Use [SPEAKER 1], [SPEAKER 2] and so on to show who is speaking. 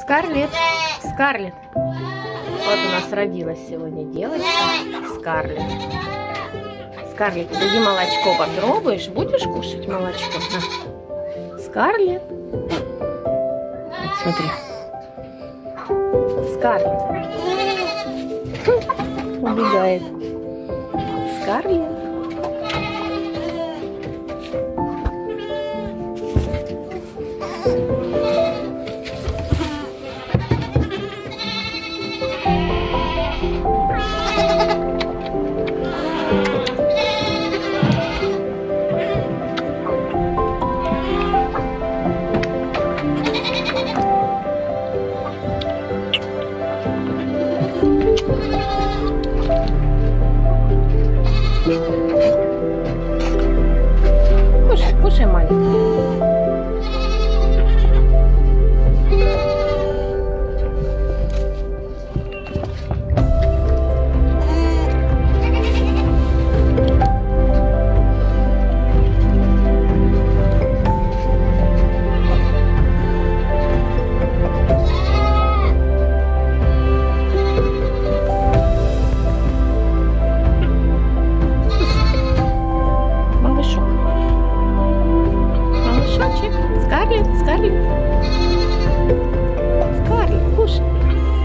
[SPEAKER 1] Скарлетт, Скарлетт. Вот у нас родилась сегодня девочка Скарлетт. Скарлетт, иди молочко попробуешь. Будешь кушать молочко? На. Скарлетт. Смотри. Скарлетт. Убегает. Скарлетт. Кушай, кушай, маленький. Скарлетт, Скарлетт. Скарлетт, кушай.